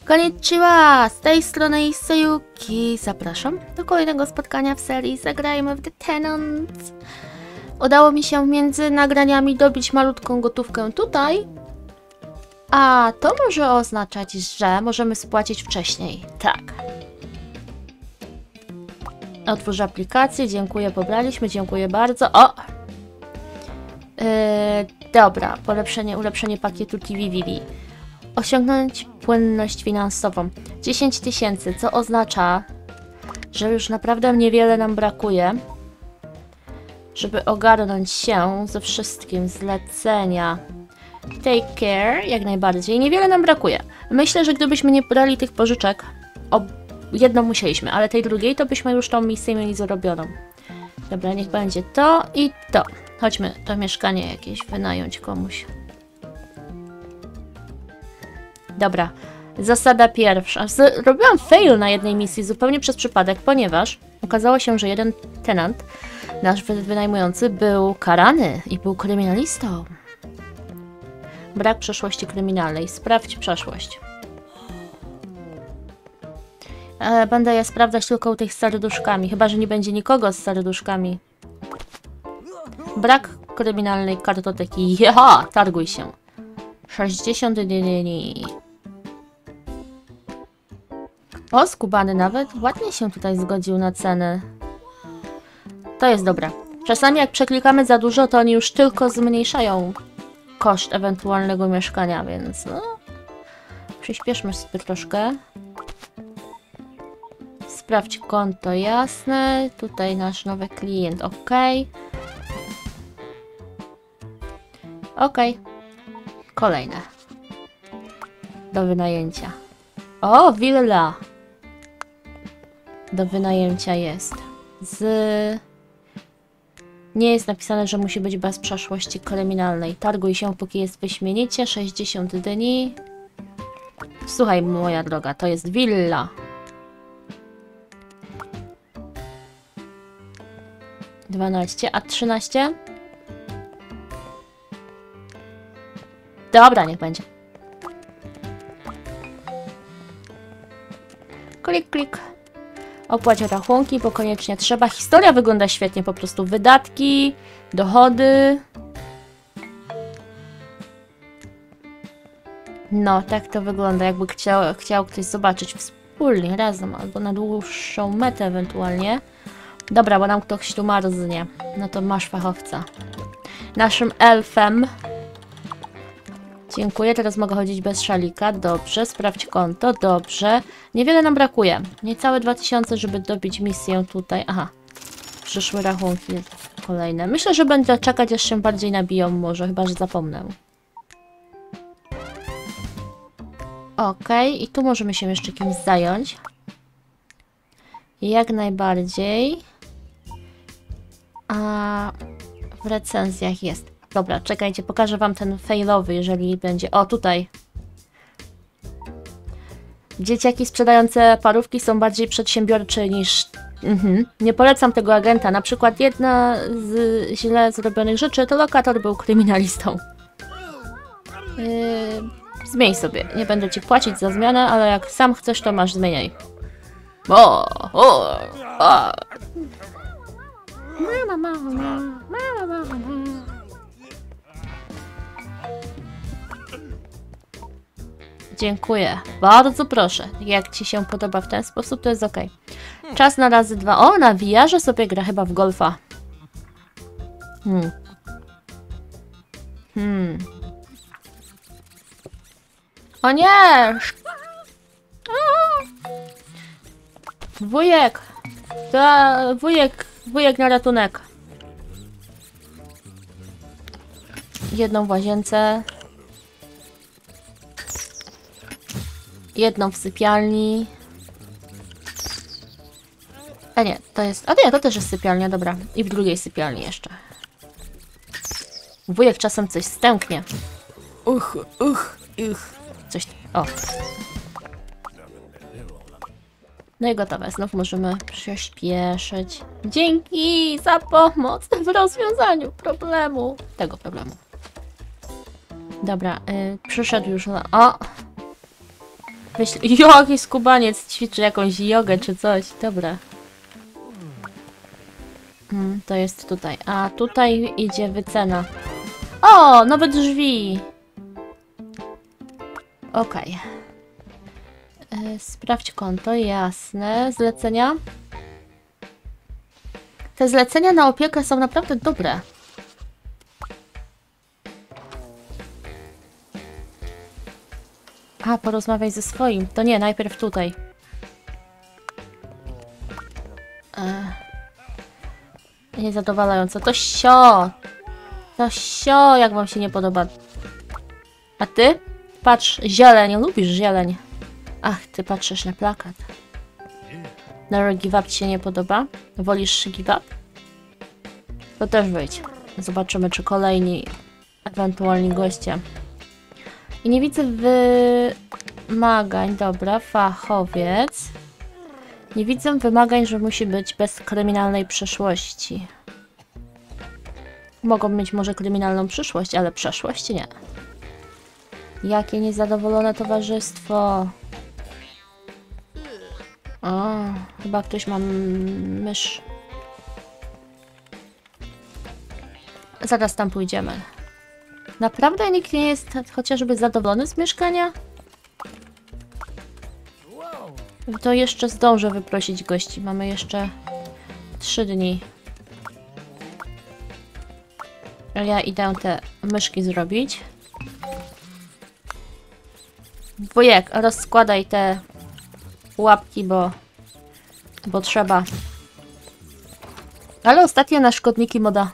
Konnichiwa! Z tej strony Sayuki. Zapraszam do kolejnego spotkania w serii Zagrajmy w The Tenants. Udało mi się między nagraniami dobić malutką gotówkę tutaj. A to może oznaczać, że możemy spłacić wcześniej. Tak. Otwórz aplikację. Dziękuję, pobraliśmy. Dziękuję bardzo. O! Dobra. Ulepszenie pakietu TVVV. Osiągnąć płynność finansową. 10 000, co oznacza, że już naprawdę niewiele nam brakuje, żeby ogarnąć się ze wszystkim. Zlecenia. Take care, jak najbardziej. Niewiele nam brakuje. Myślę, że gdybyśmy nie brali tych pożyczek, jedną musieliśmy, ale tej drugiej, to byśmy już tą misję mieli zrobioną. Dobra, niech będzie to i to. Chodźmy to mieszkanie jakieś wynająć komuś. Dobra, zasada pierwsza. Zrobiłam fail na jednej misji zupełnie przez przypadek, ponieważ okazało się, że jeden tenant, nasz wynajmujący, był karany i był kryminalistą. Brak przeszłości kryminalnej. Sprawdź przeszłość. Będę je sprawdzać tylko u tych z serduszkami, chyba że nie będzie nikogo z serduszkami. Brak kryminalnej kartoteki. Jeha! Targuj się. 60 dni. O, skubany nawet ładnie się tutaj zgodził na cenę. To jest dobre. Czasami jak przeklikamy za dużo, to oni już tylko zmniejszają koszt ewentualnego mieszkania, więc no... Przyspieszmy sobie troszkę. Sprawdź konto, jasne. Tutaj nasz nowy klient, ok. Ok. Kolejne. Do wynajęcia. O, willa! Do wynajęcia jest. Nie jest napisane, że musi być bez przeszłości kryminalnej. Targuj się, póki jest wyśmienicie. 60 dni. Słuchaj, moja droga, to jest willa. A 13? Dobra, niech będzie. Klik, klik. Opłać rachunki, bo koniecznie trzeba. Historia wygląda świetnie, po prostu wydatki, dochody. No, tak to wygląda, jakby chciał ktoś zobaczyć wspólnie, razem, albo na dłuższą metę ewentualnie. Dobra, bo nam ktoś tu marznie. No to masz fachowca. Naszym elfem. Dziękuję, teraz mogę chodzić bez szalika. Dobrze, sprawdź konto. Dobrze. Niewiele nam brakuje. Niecałe 2000, żeby dobić misję tutaj. Aha. Przyszły rachunki kolejne. Myślę, że będę czekać, aż się bardziej nabiją może, chyba że zapomnę. Okej, i tu możemy się jeszcze kimś zająć. Jak najbardziej. A w recenzjach jest. Dobra, czekajcie, pokażę wam ten failowy, jeżeli będzie. O, tutaj. Dzieciaki sprzedające parówki są bardziej przedsiębiorcze niż... Nie polecam tego agenta. Na przykład jedna z źle zrobionych rzeczy to lokator był kryminalistą. Zmień sobie. Nie będę ci płacić za zmianę, ale jak sam chcesz, to masz zmieniaj. Dziękuję. Bardzo proszę. Jak ci się podoba w ten sposób, to jest ok. Czas na razy 2. O, na VR-ze sobie gra chyba w golfa. O nie! Wujek! Wujek na ratunek. Jedną w łazience. Jedną w sypialni. A nie, to jest... A nie, to też jest sypialnia, dobra. I w drugiej sypialni jeszcze. Wujek czasem coś stęknie. Coś... O. No i gotowe. Znów możemy przyspieszyć. Dzięki za pomoc w rozwiązaniu problemu. Tego problemu. Dobra, przyszedł już... O! Jakiś skubaniec ćwiczy jakąś jogę czy coś. Dobra. To jest tutaj. A tutaj idzie wycena. O! Nowe drzwi! Okej. Sprawdź konto, jasne. Zlecenia. Te zlecenia na opiekę są naprawdę dobre. A, porozmawiaj ze swoim. To nie, najpierw tutaj. Niezadowalająco. To sio! To sio, jak wam się nie podoba. A ty? Patrz, zieleń. Lubisz zieleń. Ach, ty patrzysz na plakat. Never give up ci się nie podoba? Wolisz give up? To też wyjdź. Zobaczymy, czy kolejni ewentualni goście. I nie widzę wymagań. Dobra, fachowiec. Nie widzę wymagań, że musi być bez kryminalnej przeszłości. Mogą mieć może kryminalną przyszłość, ale przeszłość nie. Jakie niezadowolone towarzystwo. O, chyba ktoś ma mysz. Zaraz tam pójdziemy. Naprawdę nikt nie jest chociażby zadowolony z mieszkania? To jeszcze zdążę wyprosić gości. Mamy jeszcze 3 dni. Ja idę te myszki zrobić. Wujek, rozkładaj te łapki, bo trzeba. Ale ostatnio na szkodniki moda.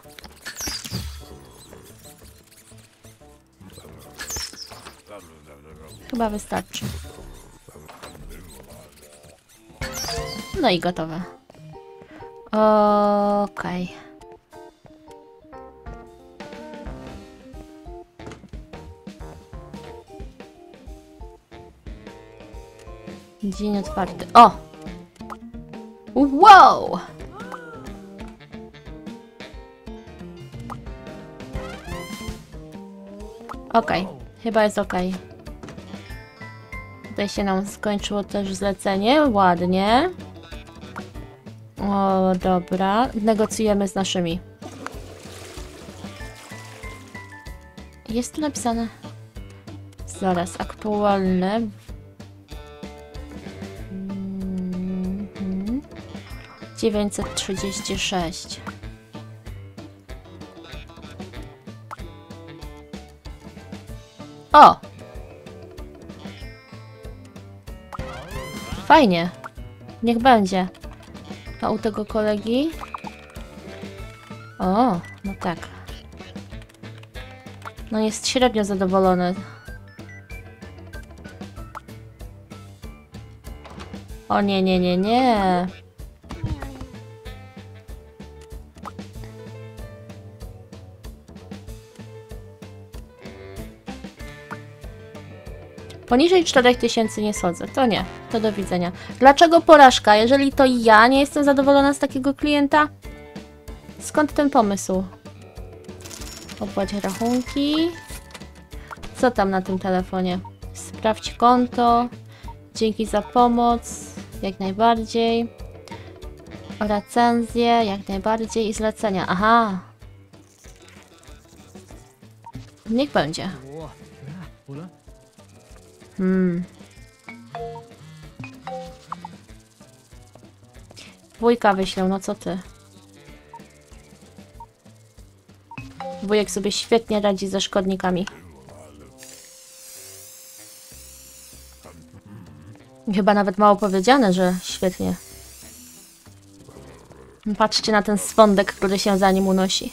Chyba wystarczy. No i gotowe. Okej. Dzień otwarty. O! Wow! Okej. Chyba jest okej. Tutaj się nam skończyło też zlecenie. Ładnie. O, dobra. Negocjujemy z naszymi. Jest tu napisane. Zaraz, aktualne. 936. O! Fajnie. Niech będzie. A u tego kolegi? O, no tak. No jest średnio zadowolony. O nie, nie, nie, nie. Poniżej 4000 nie schodzę. To nie. To do widzenia. Dlaczego porażka? Jeżeli to ja nie jestem zadowolona z takiego klienta? Skąd ten pomysł? Opłać rachunki. Co tam na tym telefonie? Sprawdź konto. Dzięki za pomoc. Jak najbardziej. Recenzje. Jak najbardziej. I zlecenia. Aha. Niech będzie. Wujka wyślę, no co ty? Wujek sobie świetnie radzi ze szkodnikami. Chyba nawet mało powiedziane, że świetnie. Patrzcie na ten swądek, który się za nim unosi.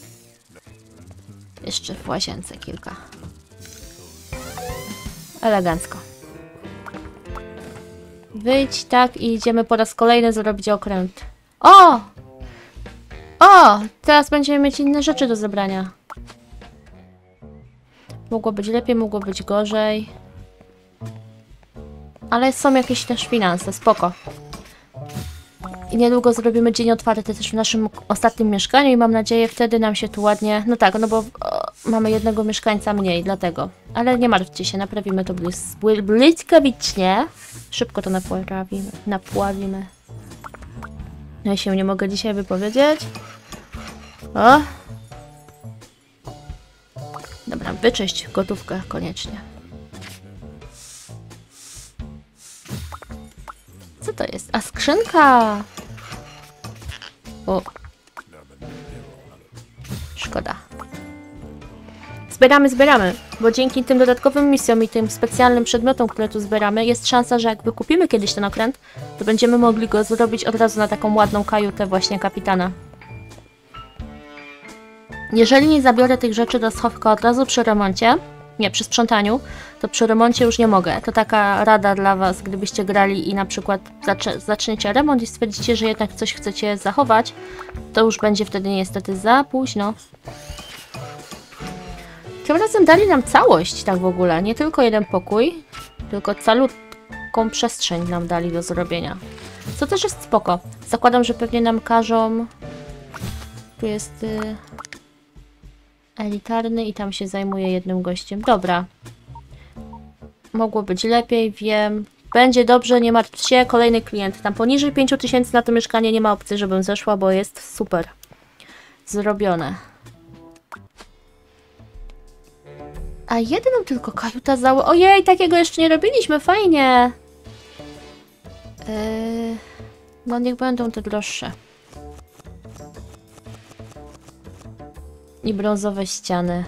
Jeszcze w łazience kilka. Elegancko. Wyjdź, tak, i idziemy po raz kolejny zrobić okręt. O! O! Teraz będziemy mieć inne rzeczy do zebrania. Mogło być lepiej, mogło być gorzej. Ale są jakieś też finanse, spoko. I niedługo zrobimy dzień otwarty też w naszym ostatnim mieszkaniu i mam nadzieję wtedy nam się tu ładnie... No tak, no bo mamy jednego mieszkańca mniej, dlatego. Ale nie martwcie się, naprawimy to błyskawicznie. Szybko to napławimy. Ja się nie mogę dzisiaj wypowiedzieć. O! Dobra, wyczyść gotówkę koniecznie. Co to jest? A skrzynka! O! Szkoda. Zbieramy, bo dzięki tym dodatkowym misjom i tym specjalnym przedmiotom, które tu zbieramy, jest szansa, że jak wykupimy kiedyś ten okręt, to będziemy mogli go zrobić od razu na taką ładną kajutę właśnie kapitana. Jeżeli nie zabiorę tych rzeczy do schowka od razu przy remoncie, nie, przy sprzątaniu, to przy remoncie już nie mogę. To taka rada dla was, gdybyście grali i na przykład zaczniecie remont i stwierdzicie, że jednak coś chcecie zachować, to już będzie wtedy niestety za późno. Tym razem dali nam całość, tak w ogóle. Nie tylko jeden pokój, tylko calutką przestrzeń nam dali do zrobienia. Co też jest spoko. Zakładam, że pewnie nam każą... Tu jest... elitarny i tam się zajmuje jednym gościem. Dobra. Mogło być lepiej, wiem. Będzie dobrze, nie martw się. Kolejny klient. Tam poniżej 5000 na to mieszkanie nie ma opcji, żebym zeszła, bo jest super. Zrobione. A jedną tylko kajuta Ojej, takiego jeszcze nie robiliśmy, fajnie. No niech będą te droższe. I brązowe ściany.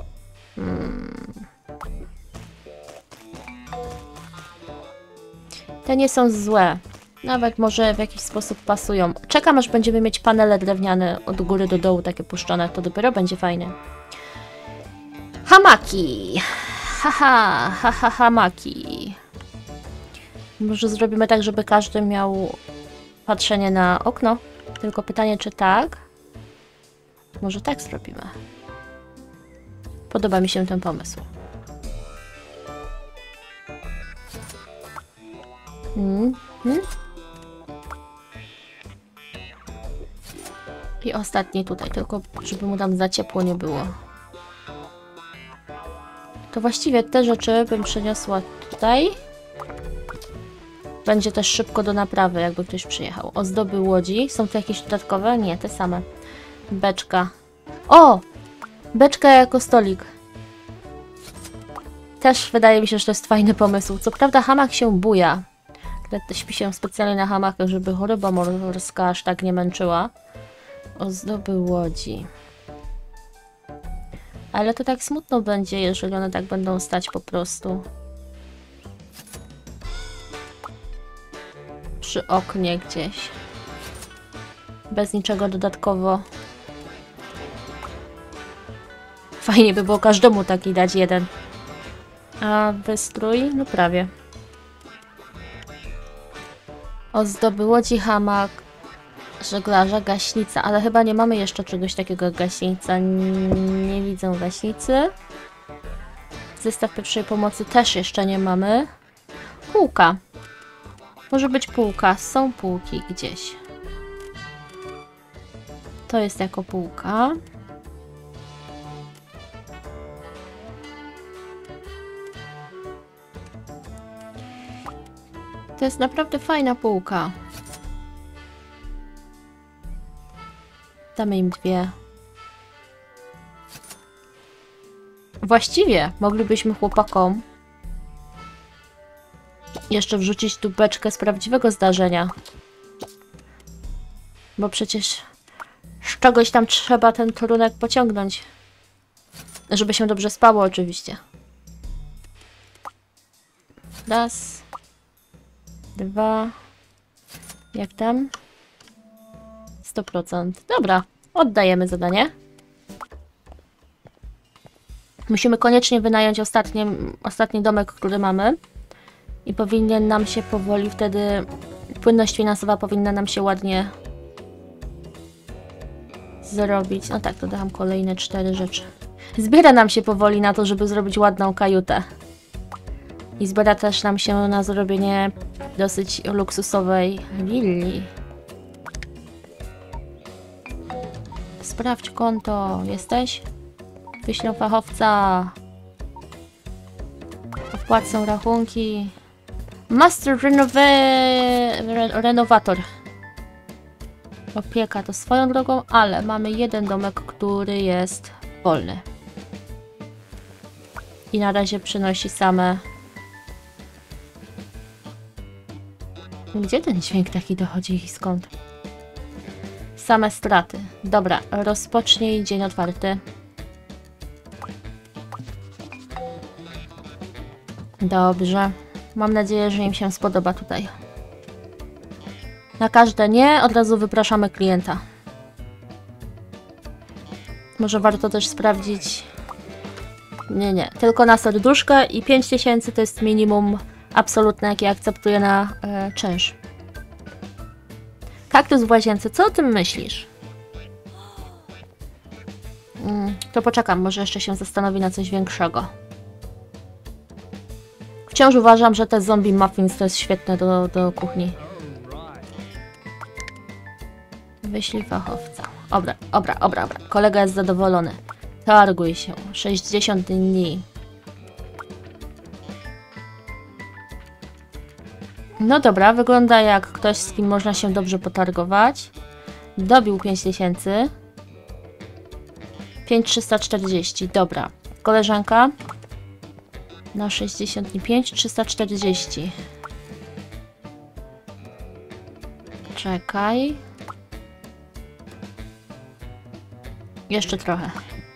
Te nie są złe. Nawet może w jakiś sposób pasują. Czekam, aż będziemy mieć panele drewniane od góry do dołu, takie puszczone. To dopiero będzie fajne. Hamaki! Haha, hamaki. Może zrobimy tak, żeby każdy miał patrzenie na okno. Tylko pytanie, czy tak? Może tak zrobimy. Podoba mi się ten pomysł. I ostatni tutaj, tylko żeby mu tam za ciepło nie było. To właściwie te rzeczy bym przeniosła tutaj. Będzie też szybko do naprawy, jakby ktoś przyjechał. Ozdoby łodzi. Są tu jakieś dodatkowe? Nie, te same. Beczka. O! Beczka jako stolik. Też wydaje mi się, że to jest fajny pomysł. Co prawda hamak się buja. Śpi się specjalnie na hamakach, żeby choroba morska aż tak nie męczyła. Ozdoby łodzi. Ale to tak smutno będzie, jeżeli one tak będą stać po prostu. Przy oknie gdzieś. Bez niczego dodatkowo. Fajnie by było każdemu taki dać jeden. A wystrój? No prawie. Ozdoby łodzi, hamak, żeglarza, gaśnica. Ale chyba nie mamy jeszcze czegoś takiego jak gaśnica. Nie widzę gaśnicy. Zestaw pierwszej pomocy też jeszcze nie mamy. Półka. Może być półka. Są półki gdzieś. To jest jako półka. To jest naprawdę fajna półka. Damy im dwie. Właściwie moglibyśmy chłopakom jeszcze wrzucić tu beczkę z prawdziwego zdarzenia. Bo przecież z czegoś tam trzeba ten trunek pociągnąć. Żeby się dobrze spało oczywiście. Raz. Dwa. Jak tam? 100%. Dobra, oddajemy zadanie. Musimy koniecznie wynająć ostatni domek, który mamy. I powinien nam się powoli wtedy... Płynność finansowa powinna nam się ładnie zrobić. No tak, dodałam kolejne 4 rzeczy. Zbiera nam się powoli na to, żeby zrobić ładną kajutę. I zbiera też nam się na zrobienie dosyć luksusowej willi. Sprawdź konto. Jesteś? Wyślę fachowca. Płacą rachunki. Master Renovator. Opieka to swoją drogą, ale mamy jeden domek, który jest wolny. I na razie przynosi same... Gdzie ten dźwięk taki dochodzi i skąd? Same straty. Dobra, rozpocznij dzień otwarty. Dobrze. Mam nadzieję, że im się spodoba tutaj. Na każde nie, od razu wypraszamy klienta. Może warto też sprawdzić... Nie. Tylko na serduszkę i 5000 to jest minimum absolutne, jakie akceptuję na czynsz. Kaktus w łazience, co o tym myślisz? To poczekam, może jeszcze się zastanowi na coś większego. Wciąż uważam, że te zombie muffins to jest świetne do kuchni. Wyślij fachowca. Dobra. Kolega jest zadowolony. Targuj się. 60 dni. No dobra, wygląda jak ktoś, z kim można się dobrze potargować. Dobił 5000. 5340. Dobra. Koleżanka. Na 60 dni 5340. Czekaj. Jeszcze trochę.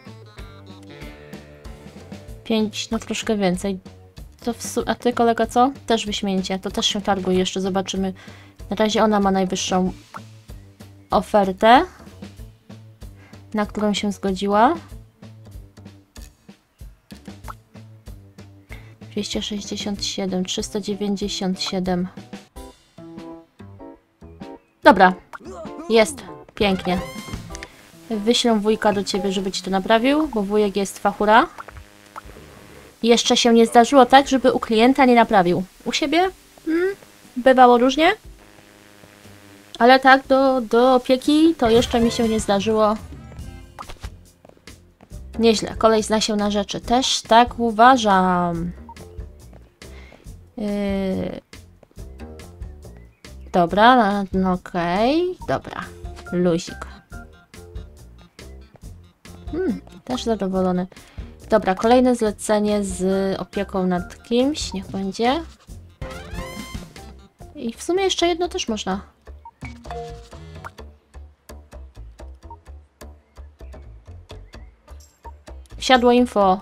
5, no troszkę więcej. To a ty, kolega, co? Też wyśmienicie. To też się targuje. Jeszcze zobaczymy. Na razie ona ma najwyższą ofertę, na którą się zgodziła. 267, 397. Dobra. Jest. Pięknie. Wyślę wujka do ciebie, żeby ci to naprawił, bo wujek jest fachura. Jeszcze się nie zdarzyło tak, żeby u klienta nie naprawił. U siebie? Bywało różnie. Ale tak, do opieki to jeszcze mi się nie zdarzyło. Nieźle. Kolej zna się na rzeczy. Też tak uważam. Dobra, no okej. Dobra. Luzik. Też zadowolony. Dobra, kolejne zlecenie z opieką nad kimś. Niech będzie. I w sumie jeszcze jedno też można. Wsiadło info.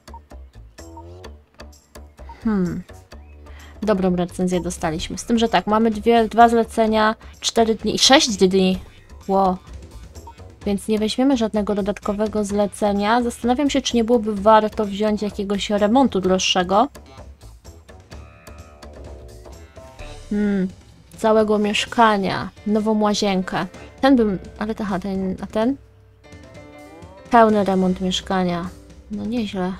Dobrą recenzję dostaliśmy. Z tym, że tak, mamy dwa zlecenia, 4 dni i 6 dni. Wow. Więc nie weźmiemy żadnego dodatkowego zlecenia. Zastanawiam się, czy nie byłoby warto wziąć jakiegoś remontu droższego. Całego mieszkania. Nową łazienkę. Ten bym... Ale a ten? Pełny remont mieszkania. No nieźle.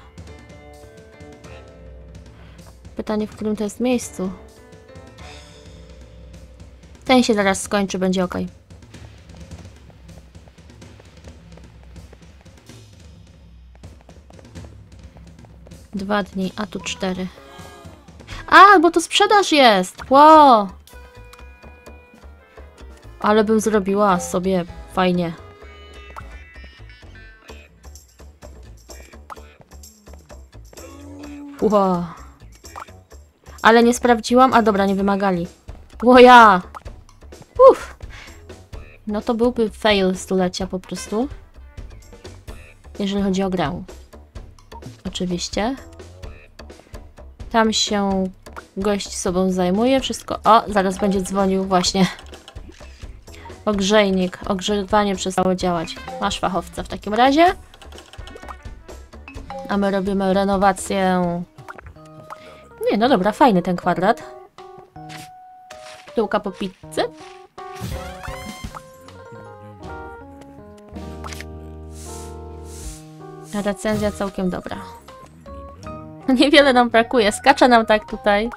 Pytanie, w którym to jest miejscu. Ten się zaraz skończy, będzie ok. Dwa dni, a tu 4. A, bo to sprzedaż jest! Wow! Ale bym zrobiła sobie fajnie. Wow. Ale nie sprawdziłam. A dobra, nie wymagali. Łoja! Uff. No to byłby fail stulecia po prostu. Jeżeli chodzi o grę. Oczywiście. Tam się gość sobą zajmuje. Wszystko... O, zaraz będzie dzwonił właśnie. Ogrzejnik. Ogrzewanie przestało działać. Masz fachowca w takim razie. A my robimy renowację. Nie, no dobra, fajny ten kwadrat. Tyłka po pizzy. Recenzja całkiem dobra. Niewiele nam brakuje. Skacze nam tak tutaj.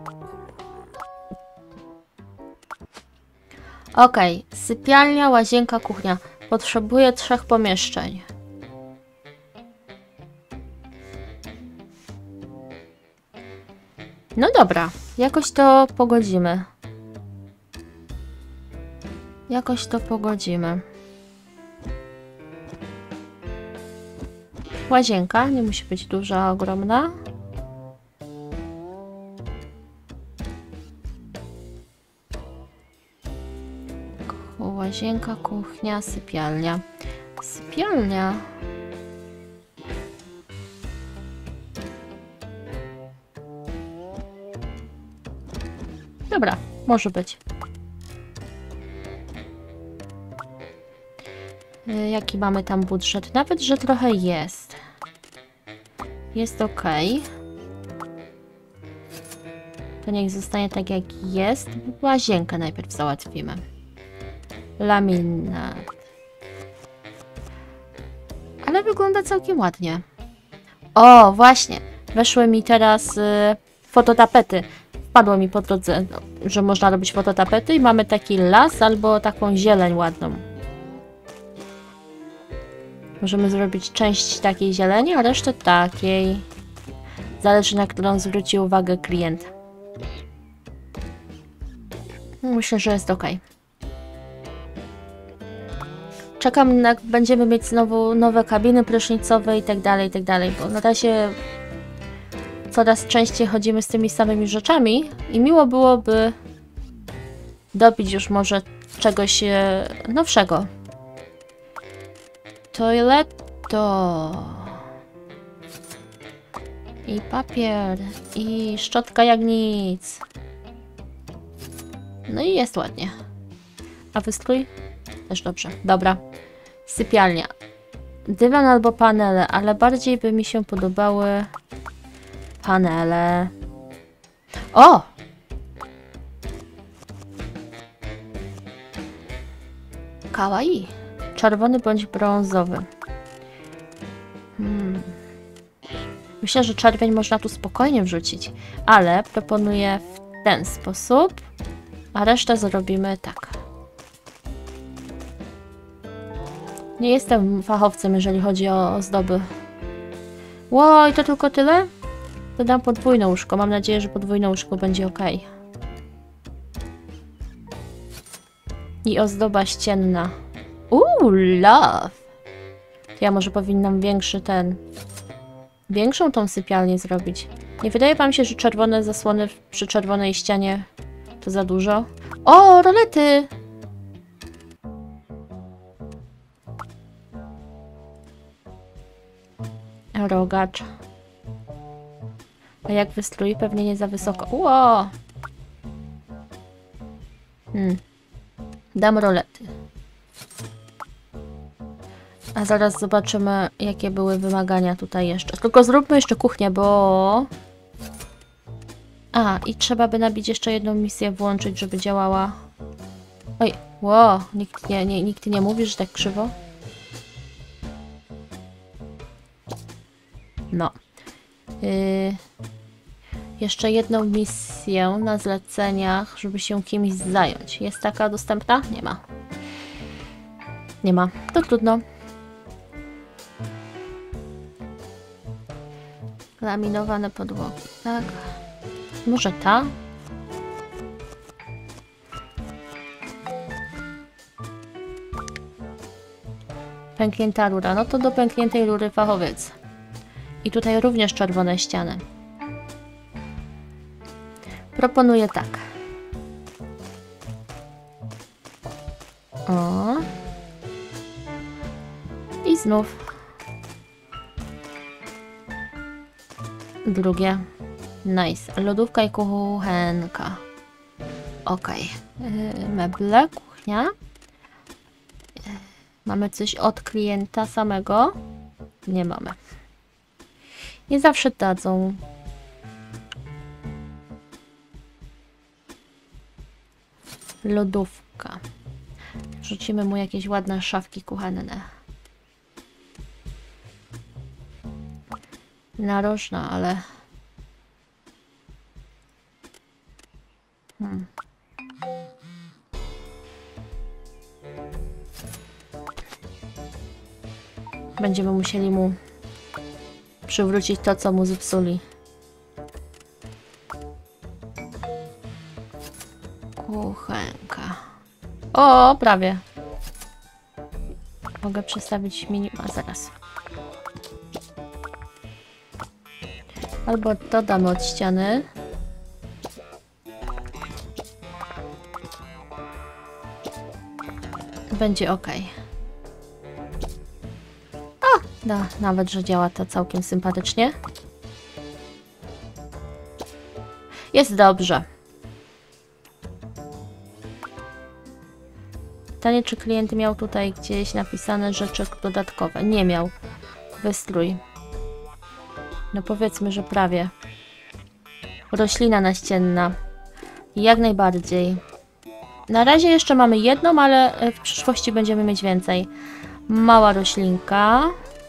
Okej. Sypialnia, łazienka, kuchnia. Potrzebuję 3 pomieszczeń. No dobra, jakoś to pogodzimy. Jakoś to pogodzimy. Łazienka, nie musi być duża, ogromna. Łazienka, kuchnia, sypialnia. Sypialnia. Dobra, może być. Jaki mamy tam budżet? Nawet, że trochę jest. Jest ok. To niech zostanie tak jak jest. Łazienkę najpierw załatwimy. Laminat. Ale wygląda całkiem ładnie. O, właśnie. Weszły mi teraz fototapety. Wpadło mi po drodze, że można robić fototapety i mamy taki las albo taką zieleń ładną. Możemy zrobić część takiej zieleni, a resztę takiej. Zależy, na którą zwróci uwagę klient. Myślę, że jest ok. Czekam, jak będziemy mieć znowu nowe kabiny prysznicowe i tak dalej, bo na razie coraz częściej chodzimy z tymi samymi rzeczami i miło byłoby dobić już może czegoś nowszego. Toiletto. I papier. I szczotka jak nic. No i jest ładnie. A wystrój? Też dobrze. Dobra. Sypialnia. Dywan albo panele, ale bardziej by mi się podobały panele. O! Kawaii. Czerwony bądź brązowy. Myślę, że czerwień można tu spokojnie wrzucić, ale proponuję w ten sposób, a resztę zrobimy tak. Nie jestem fachowcem, jeżeli chodzi o ozdoby. Ło, i to tylko tyle? Dodam podwójne łóżko. Mam nadzieję, że podwójne łóżko będzie ok. I ozdoba ścienna. Love! Ja może powinnam większą tą sypialnię zrobić. Nie wydaje wam się, że czerwone zasłony przy czerwonej ścianie to za dużo? O, rolety! Rogacz. A jak wystrój? Pewnie nie za wysoko. Ło! Dam rolety. A zaraz zobaczymy, jakie były wymagania tutaj jeszcze. Tylko zróbmy jeszcze kuchnię, bo... A, i trzeba by nabić jeszcze jedną misję, włączyć, żeby działała. Oj, ło, nikt nie mówi, że tak krzywo? No. Jeszcze jedną misję na zleceniach, żeby się kimś zająć. Jest taka dostępna? Nie ma. Nie ma. To trudno. Laminowane podłogi, tak? Może ta? Pęknięta rura. No to do pękniętej rury fachowiec. I tutaj również czerwone ściany. Proponuję tak. O. I znów. Drugie. Nice. Lodówka i kuchenka. Ok. Meble, kuchnia. Mamy coś od klienta samego? Nie mamy. Nie zawsze dadzą. Lodówka. Wrzucimy mu jakieś ładne szafki kuchenne. Narożna, ale... Będziemy musieli mu przywrócić to, co mu zepsuli. Kuchenka. O, prawie. Mogę przestawić mini... A zaraz. Albo dodamy od ściany. Będzie ok. O! No, nawet, że działa to całkiem sympatycznie. Jest dobrze. Pytanie, czy klient miał tutaj gdzieś napisane rzeczy dodatkowe. Nie miał. Wystrój. No powiedzmy, że prawie. Roślina naścienna. Jak najbardziej. Na razie jeszcze mamy jedną, ale w przyszłości będziemy mieć więcej. Mała roślinka.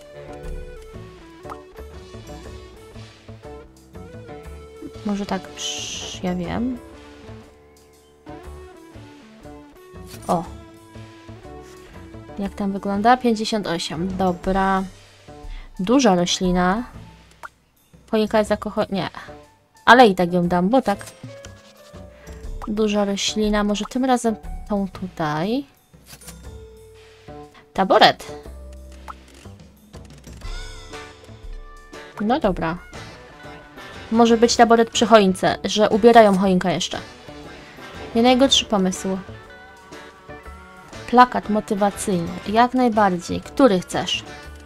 Może tak, ja wiem. O. Jak tam wygląda? 58. Dobra. Duża roślina. Choinka jest nie. Ale i tak ją dam, bo tak. Duża roślina. Może tym razem tą tutaj. Taboret. No dobra. Może być taboret przy choince, że ubierają choinkę jeszcze. Nie najgorszy pomysł. Plakat motywacyjny. Jak najbardziej. Który chcesz?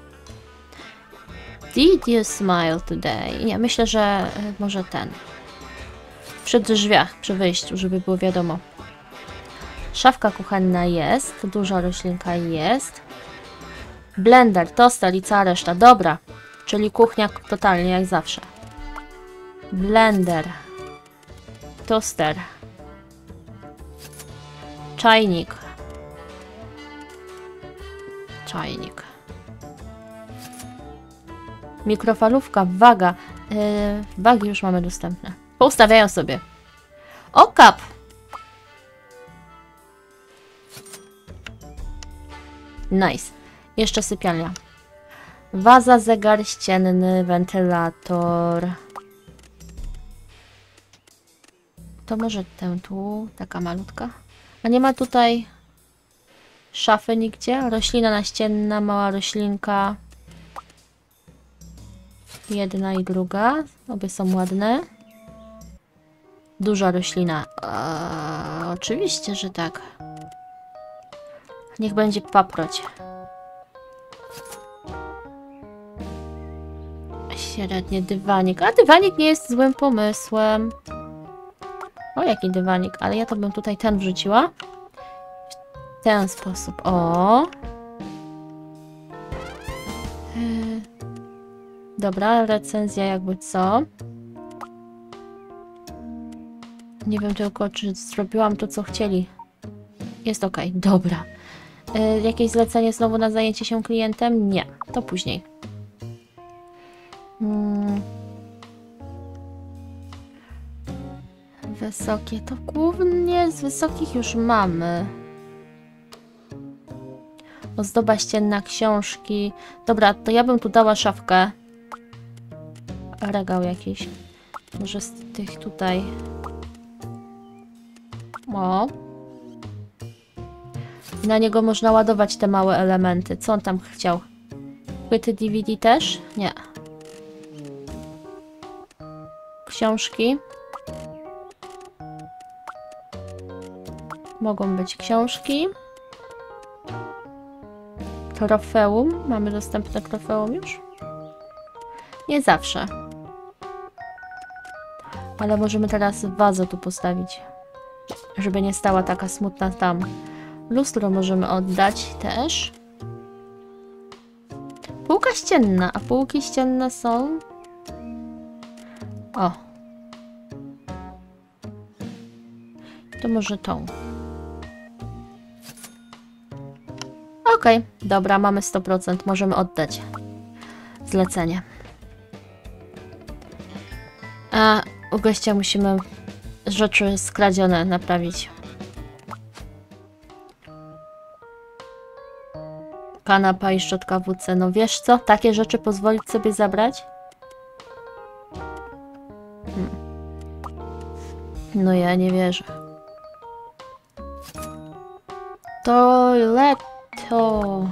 Did you smile today? Nie, myślę, że może ten. Przy drzwiach, przy wyjściu, żeby było wiadomo. Szafka kuchenna jest. Duża roślinka jest. Blender, toster i cała reszta. Dobra. Czyli kuchnia totalnie jak zawsze. Blender. Toster. Czajnik. Czajnik. Mikrofalówka, waga. Wagi już mamy dostępne. Poustawiają sobie. Okap! Nice. Jeszcze sypialnia. Waza, zegar ścienny, wentylator. To może tę tu, taka malutka. A nie ma tutaj szafy nigdzie? Roślina naścienna, mała roślinka. Jedna i druga. Obie są ładne. Duża roślina. Oczywiście, że tak. Niech będzie paproć. Średnie dywanik. A dywanik nie jest złym pomysłem. O, jaki dywanik. Ale ja to bym tutaj ten wrzuciła. W ten sposób. O. Dobra, recenzja jakby co. Nie wiem tylko, czy zrobiłam to, co chcieli. Jest ok, dobra. Jakieś zlecenie znowu na zajęcie się klientem? Nie, to później. Wysokie, to głównie z wysokich już mamy. Ozdoba ścienna, książki. Dobra, to ja bym tu dała szafkę. Regał jakiś. Może z tych tutaj. O. Na niego można ładować te małe elementy. Co on tam chciał? Płyty DVD też? Nie. Książki. Mogą być książki. Trofeum. Mamy dostępne trofeum już? Nie zawsze. Ale możemy teraz wazę tu postawić. Żeby nie stała taka smutna tam. Lustro możemy oddać też. Półka ścienna. A półki ścienne są... O. To może tą. Okej, dobra, mamy 100%. Możemy oddać zlecenie. A u gościa musimy rzeczy skradzione naprawić. Kanapa i szczotka WC. No wiesz co? Takie rzeczy pozwolić sobie zabrać? No ja nie wierzę. Toiletto.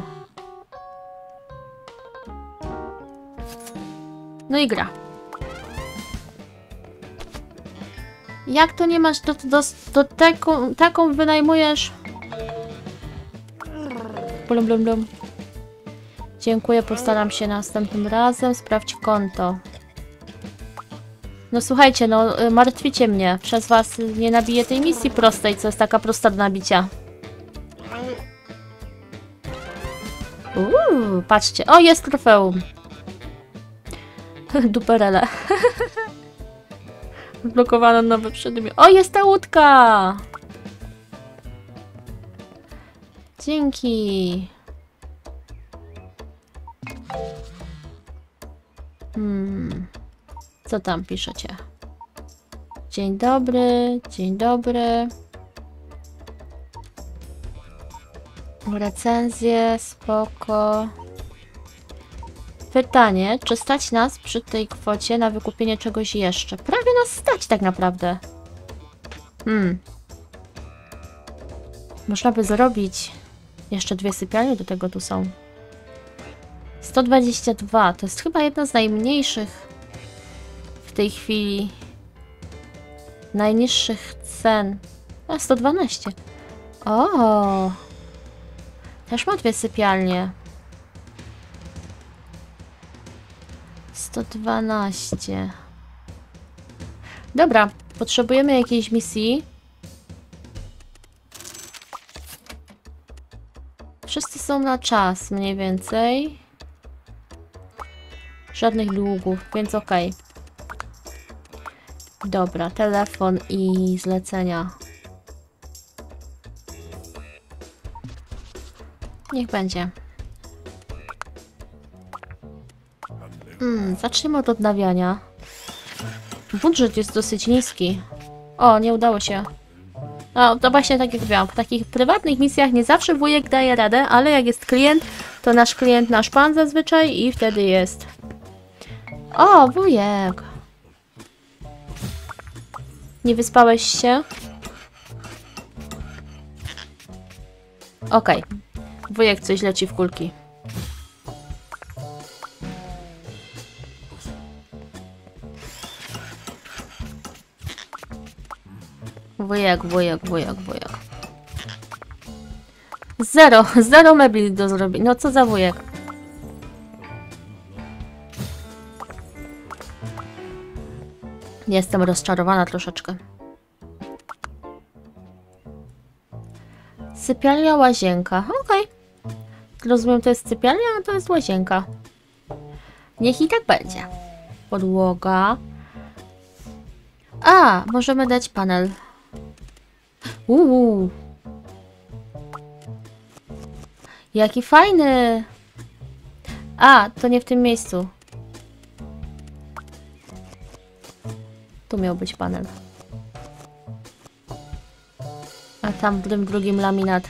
No i gra. Jak to nie masz do taką wynajmujesz? Blum, blum, blum. Dziękuję, postaram się następnym razem. Sprawdź konto. No słuchajcie, no martwicie mnie. Przez was nie nabiję tej misji prostej, co jest taka prosta do nabicia. Patrzcie. O, jest trofeum. Duperele. Zblokowano nowe przedmiot. O, jest ta łódka! Dzięki. Co tam piszecie? Dzień dobry, dzień dobry. Recenzje, spoko. Pytanie, czy stać nas przy tej kwocie na wykupienie czegoś jeszcze? Prawie nas stać tak naprawdę. Można by zrobić. Jeszcze 2 sypialnie do tego tu są. 122, to jest chyba jedna z najmniejszych w tej chwili. Najniższych cen. A, 112. O! Też ma 2 sypialnie. 112. Dobra, potrzebujemy jakiejś misji. Wszyscy są na czas, mniej więcej. Żadnych długów, więc okej. Dobra, telefon i zlecenia. Niech będzie. Zacznijmy od odnawiania. Budżet jest dosyć niski. O, nie udało się. No, to właśnie tak jak mówiłam. W takich prywatnych misjach nie zawsze wujek daje radę, ale jak jest klient, to nasz klient, nasz pan zazwyczaj i wtedy jest. O, wujek. Nie wyspałeś się? Okej. Wujek coś leci w kulki. Wujek. Zero mebli do zrobienia. No co za wujek? Jestem rozczarowana troszeczkę. Sypialnia, łazienka. Okej. Rozumiem, to jest sypialnia, a to jest łazienka. Niech i tak będzie. Podłoga. A, możemy dać panel. Jaki fajny. A, to nie w tym miejscu. Tu miał być panel. A tam w tym drugim laminat.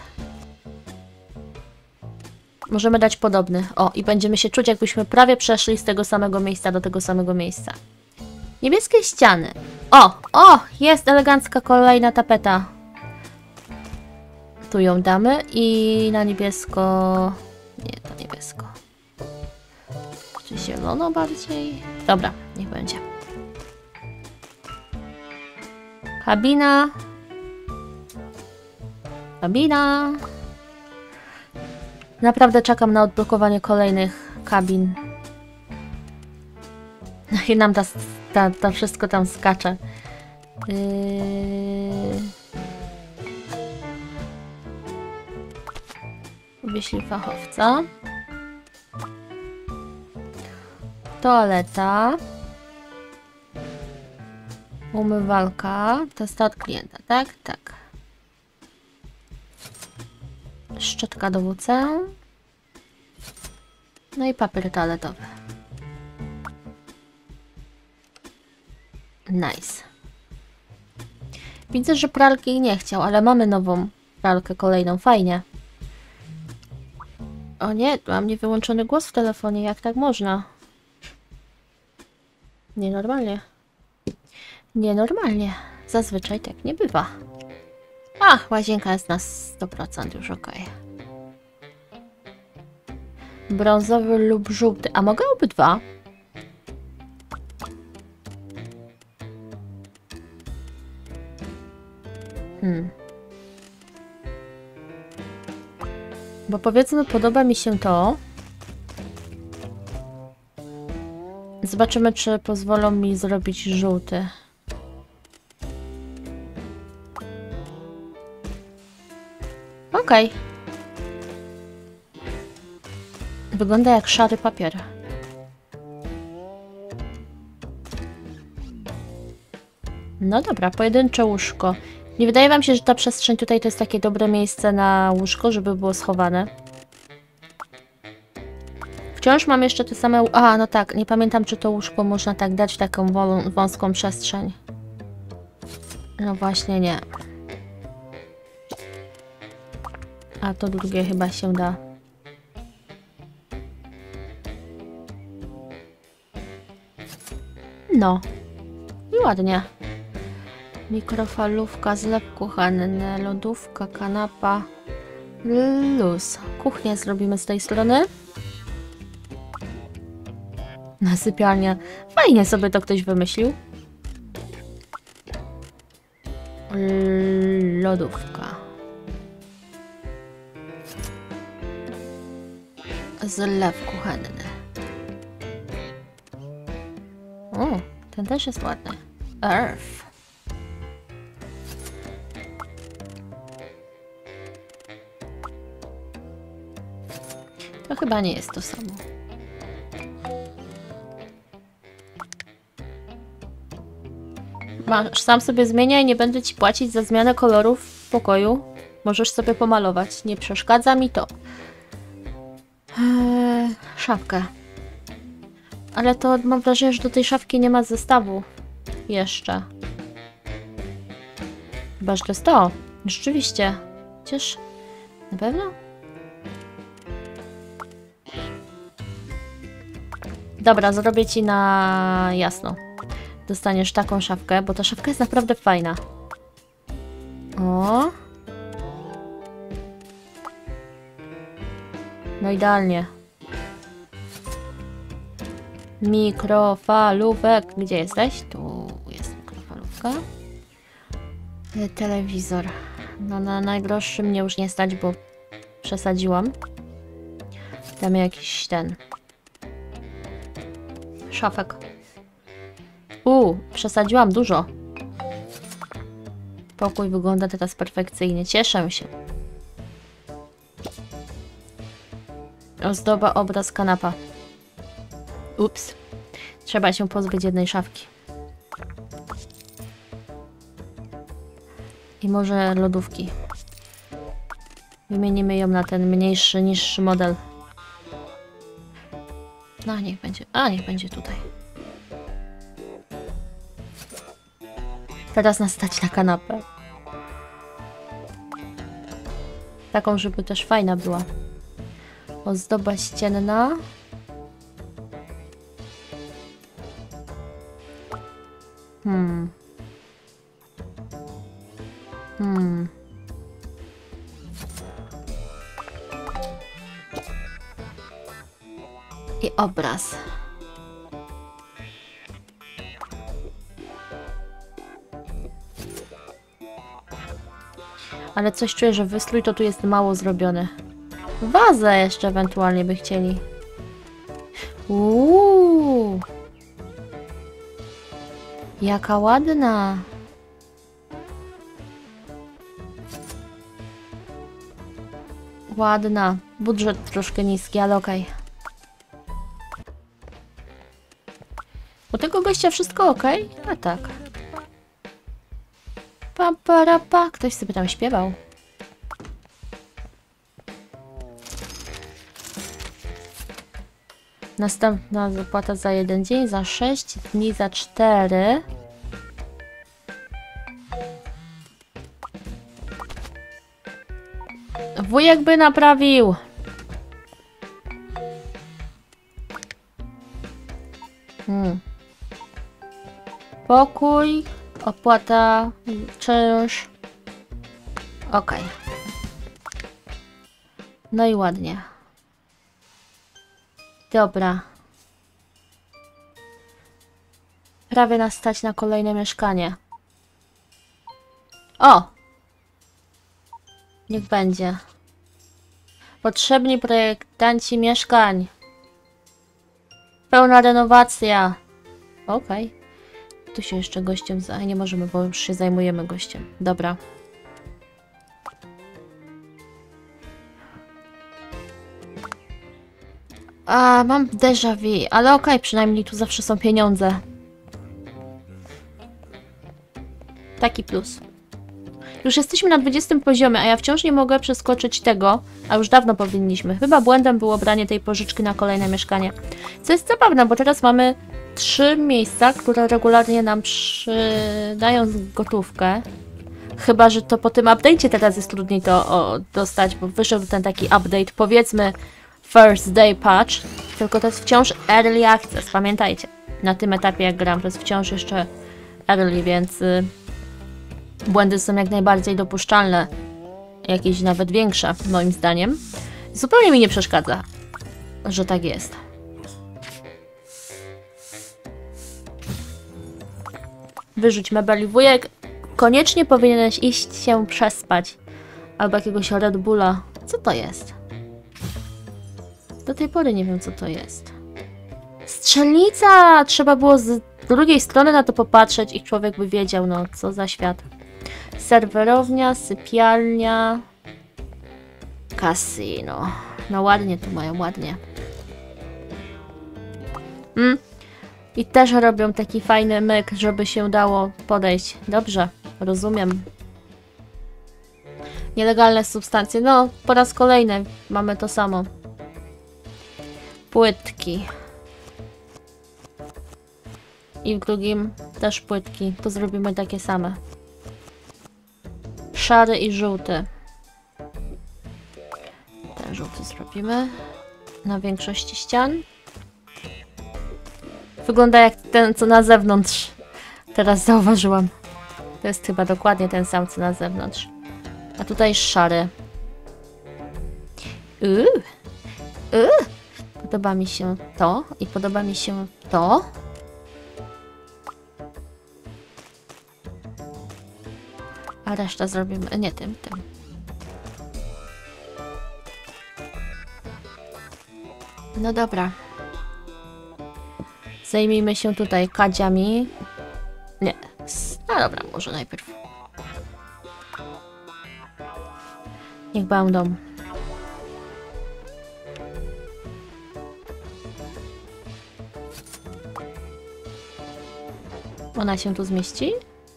Możemy dać podobny. O, i będziemy się czuć, jakbyśmy prawie przeszli z tego samego miejsca do tego samego miejsca. Niebieskie ściany. O, jest elegancka kolejna tapeta. Tu ją damy i na niebiesko... Nie, to niebiesko. Czy zielono bardziej? Dobra, niech będzie. Kabina. Naprawdę czekam na odblokowanie kolejnych kabin. No i nam to wszystko tam skacze. Wyślij fachowca. Toaleta. Umywalka. To jest od klienta, tak? Tak. Szczotka do WC. No i papier toaletowy. Nice. Widzę, że pralki nie chciał, ale mamy nową pralkę kolejną. Fajnie. O nie, mam niewyłączony głos w telefonie. Jak tak można? Nienormalnie. Nienormalnie. Zazwyczaj tak nie bywa. A, łazienka jest na 100% już okej. Brązowy lub żółty. A mogę obydwa? Bo powiedzmy, podoba mi się to. Zobaczymy, czy pozwolą mi zrobić żółty. Okej. Wygląda jak szary papier. No dobra, pojedyncze łóżko. Nie wydaje wam się, że ta przestrzeń tutaj to jest takie dobre miejsce na łóżko, żeby było schowane? Wciąż mam jeszcze te same... A, no tak, nie pamiętam, czy to łóżko można tak dać w taką wąską przestrzeń. No właśnie nie. A to drugie chyba się da. No. I ładnie. Mikrofalówka, zlew kuchenny, lodówka, kanapa. Luz. Kuchnię zrobimy z tej strony. Na sypialnię. Fajnie sobie to ktoś wymyślił. Lodówka. Zlew kuchenny. O, ten też jest ładny. Earth. To chyba nie jest to samo. Masz, sam sobie zmieniaj, nie będę ci płacić za zmianę kolorów w pokoju. Możesz sobie pomalować, nie przeszkadza mi to. Szafkę. Ale to mam wrażenie, że do tej szafki nie ma zestawu. Jeszcze. Chyba, że to jest to. Rzeczywiście. Chociaż... Na pewno? Dobra, zrobię ci na jasno. Dostaniesz taką szafkę, bo ta szafka jest naprawdę fajna. O. No idealnie. Mikrofalówek. Gdzie jesteś? Tu jest mikrofalówka. Telewizor. No na najdroższym mnie już nie stać, bo przesadziłam. Tam jakiś ten... Szafek. Przesadziłam dużo. Pokój wygląda teraz perfekcyjnie. Cieszę się. Ozdoba, obraz, kanapa. Ups. Trzeba się pozbyć jednej szafki. I może lodówki. Wymienimy ją na ten mniejszy, niższy model. No, niech będzie. A, niech będzie tutaj. Teraz nas stać na kanapę. Taką, żeby też fajna była. Ozdoba ścienna. I obraz. Ale coś czuję, że wystrój to tu jest mało zrobione. Wazę jeszcze ewentualnie by chcieli. Jaka ładna. Ładna. Budżet troszkę niski, ale okej. U tego gościa wszystko okej? A tak. Pa, para, pa. Ktoś sobie tam śpiewał. Następna zapłata za 1 dzień, za 6 dni, za 4. Wujek by naprawił. Pokój, opłata, czynsz. Okej. No i ładnie. Dobra. Prawie nas stać na kolejne mieszkanie. O! Niech będzie. Potrzebni projektanci mieszkań. Pełna renowacja. Okej. Tu się jeszcze gościem... Nie możemy, bo już się zajmujemy gościem. Dobra. A, mam déjà vu, ale okej, przynajmniej tu zawsze są pieniądze. Taki plus. Już jesteśmy na 20 poziomie, a ja wciąż nie mogę przeskoczyć tego, a już dawno powinniśmy. Chyba błędem było branie tej pożyczki na kolejne mieszkanie. Co jest zabawne, bo teraz mamy 3 miejsca, które regularnie nam przydają gotówkę. Chyba że to po tym update'cie teraz jest trudniej to dostać, bo wyszedł ten taki update, powiedzmy First Day Patch, tylko to jest wciąż Early Access, pamiętajcie. Na tym etapie jak gram, to jest wciąż jeszcze Early, więc błędy są jak najbardziej dopuszczalne. Jakieś nawet większe, moim zdaniem. Zupełnie mi nie przeszkadza, że tak jest. Wyrzuć mebeli. Wujek, koniecznie powinieneś iść się przespać. Albo jakiegoś Red Bulla. Co to jest? Do tej pory nie wiem, co to jest. Strzelnica! Trzeba było z drugiej strony na to popatrzeć i człowiek by wiedział, no co za świat. Serwerownia, sypialnia, kasino. No ładnie tu mają, ładnie. I też robią taki fajny myk, żeby się dało podejść. Dobrze, rozumiem. Nielegalne substancje. No, po raz kolejny mamy to samo. Płytki. I w drugim też płytki. To zrobimy takie same. Szary i żółty. Ten żółty zrobimy na większości ścian. Wygląda jak ten, co na zewnątrz. Teraz zauważyłam. To jest chyba dokładnie ten sam, co na zewnątrz. A tutaj szary. Podoba mi się to i podoba mi się to. A resztę zrobimy... Nie tym. No dobra. Zajmijmy się tutaj kadziami. Nie. No dobra, może najpierw. Niech będą. Ona się tu zmieści?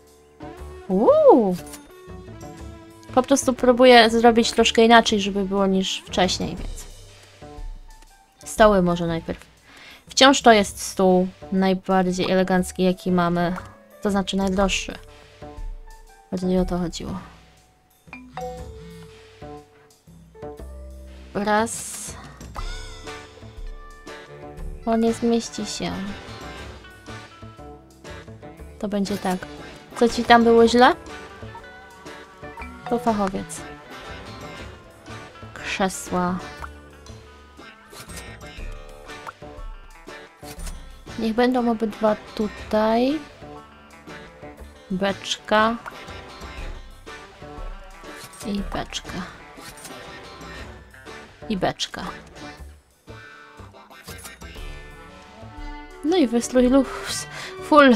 Po prostu próbuję zrobić troszkę inaczej, żeby było niż wcześniej, więc... Stoły może najpierw. Wciąż to jest stół najbardziej elegancki, jaki mamy. To znaczy najdroższy. Bardziej o to chodziło. Raz. O, nie zmieści się. To będzie tak. Co ci tam było źle? To fachowiec. Krzesła. Niech będą obydwa tutaj. Beczka. I beczka. I beczka. No i wystrój lux. Full.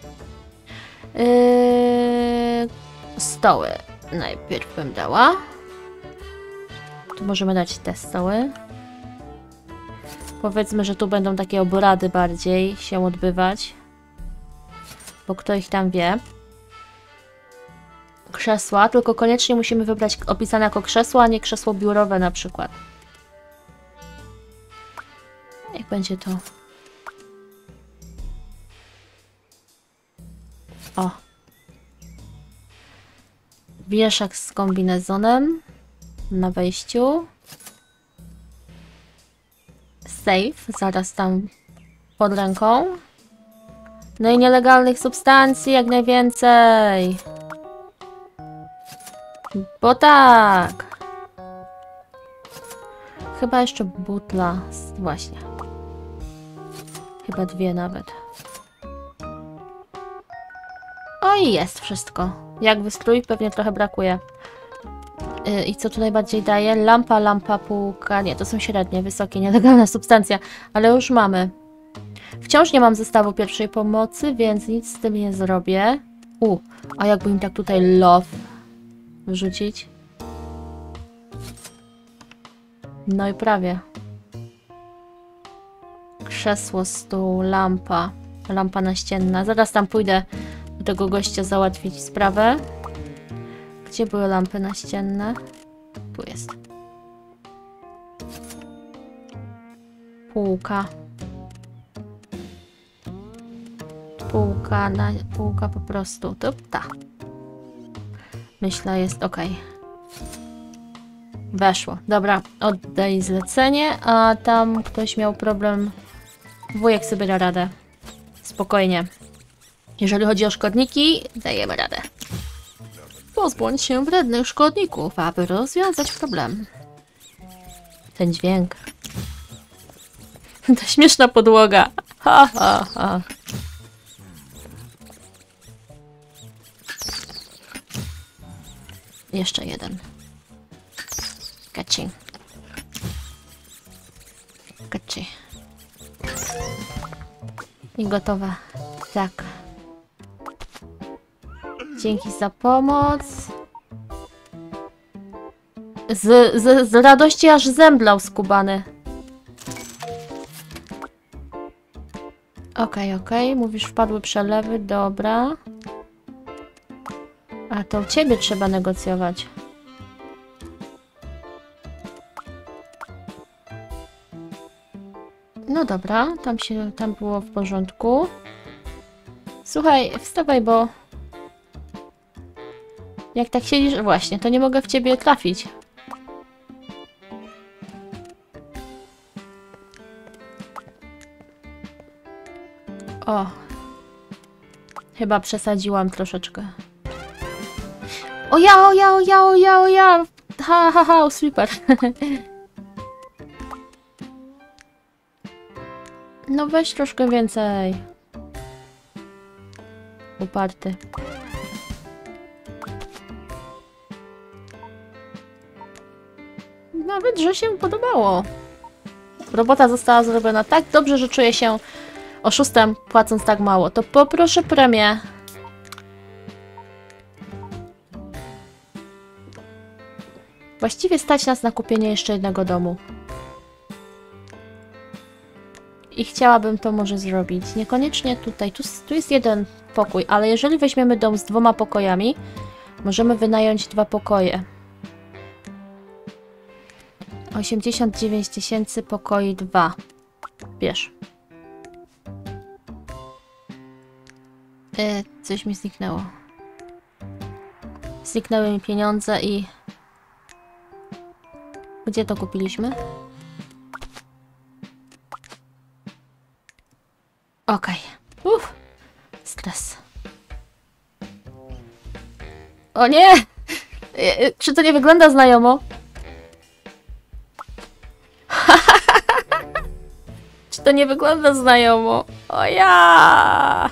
Stoły. Najpierw bym dała. Tu możemy dać te stoły. Powiedzmy, że tu będą takie obrady bardziej się odbywać. Bo kto ich tam wie. Krzesła, tylko koniecznie musimy wybrać opisane jako krzesło, a nie krzesło biurowe na przykład. Niech będzie to. O. Wieszak z kombinezonem na wejściu. Safe, zaraz tam pod ręką. No i nielegalnych substancji jak najwięcej. Bo tak! Chyba jeszcze butla. Właśnie. Chyba 2 nawet. O i jest wszystko. Jak wystrój? Pewnie trochę brakuje. I co tu najbardziej daje? Lampa, lampa, półka. Nie, to są średnie, wysokie, nielegalna substancja. Ale już mamy. Wciąż nie mam zestawu pierwszej pomocy, więc nic z tym nie zrobię. A jakby im tak tutaj love wrzucić? No i prawie. Krzesło, stół, lampa. Lampa naścienna. Zaraz tam pójdę do tego gościa załatwić sprawę. Gdzie były lampy naścienne? Tu jest. Półka. Półka po prostu. To ta. Myślę, jest ok. Weszło. Dobra, oddaj zlecenie, a tam ktoś miał problem. Wujek sobie da radę. Spokojnie. Jeżeli chodzi o szkodniki, dajemy radę. Pozbądź się wrednych szkodników, aby rozwiązać problem. Ten dźwięk. Ta śmieszna podłoga. Ha, ha, ha. Jeszcze jeden. Kaci. Kaci. I gotowe. Tak. Dzięki za pomoc. Z radości aż zemdlał skubany. Okej. Mówisz, wpadły przelewy. Dobra. A to u ciebie trzeba negocjować. No dobra, tam było w porządku. Słuchaj, wstawaj, bo... Jak tak siedzisz... Właśnie, to nie mogę w ciebie trafić. O. Chyba przesadziłam troszeczkę. O ja! Ha, super. No weź troszkę więcej. Uparty. Nawet, że się podobało. Robota została zrobiona tak dobrze, że czuję się oszustem, płacąc tak mało. To poproszę premię. Właściwie stać nas na kupienie jeszcze jednego domu. I chciałabym to może zrobić. Niekoniecznie tutaj. Tu jest jeden pokój, ale jeżeli weźmiemy dom z 2 pokojami, możemy wynająć 2 pokoje. 89 000 pokoi 2. Bierz. Coś mi zniknęło. Zniknęły mi pieniądze i... Gdzie to kupiliśmy? Okej. Stres. O nie! Czy to nie wygląda znajomo? Czy to nie wygląda znajomo? O ja!